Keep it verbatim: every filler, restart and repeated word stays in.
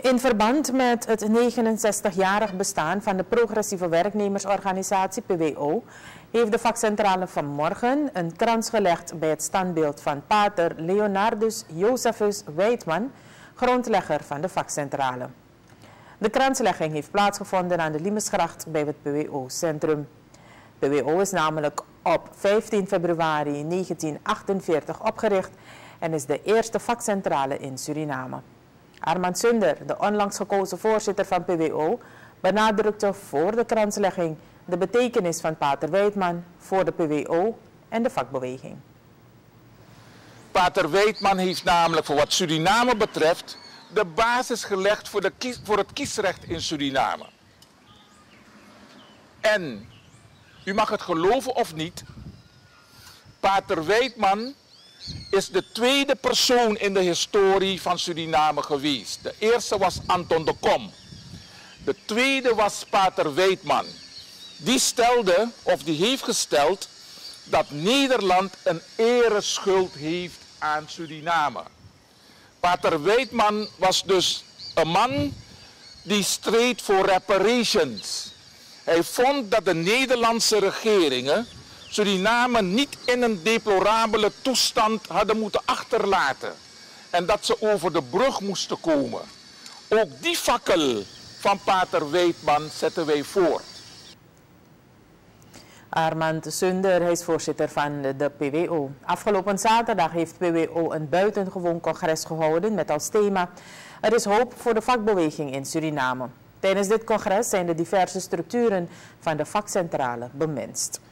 In verband met het negenenzestigjarig bestaan van de Progressieve Werknemersorganisatie P W O heeft de vakcentrale vanmorgen een krans gelegd bij het standbeeld van pater Leonardus Josephus Weidman, grondlegger van de vakcentrale. De kranslegging heeft plaatsgevonden aan de Limesgracht bij het P W O-centrum. P W O is namelijk op vijftien februari negentienhonderdachtenveertig opgericht en is de eerste vakcentrale in Suriname. Armand Sunder, de onlangs gekozen voorzitter van P W O, benadrukte voor de kranslegging de betekenis van pater Weidman voor de P W O en de vakbeweging. Pater Weidman heeft namelijk voor wat Suriname betreft de basis gelegd voor, de kies, voor het kiesrecht in Suriname. En, u mag het geloven of niet, pater Weidman is de tweede persoon in de historie van Suriname geweest. De eerste was Anton de Kom. De tweede was pater Weidman. Die stelde, of die heeft gesteld, dat Nederland een ereschuld heeft aan Suriname. Pater Weidman was dus een man die streed voor reparations. Hij vond dat de Nederlandse regeringen Suriname niet in een deplorabele toestand hadden moeten achterlaten. En dat ze over de brug moesten komen. Ook die fakkel van pater Weidman zetten wij voort. Armand Sunder, hij is voorzitter van de P W O. Afgelopen zaterdag heeft P W O een buitengewoon congres gehouden met als thema: er is hoop voor de vakbeweging in Suriname. Tijdens dit congres zijn de diverse structuren van de vakcentrale bemenst.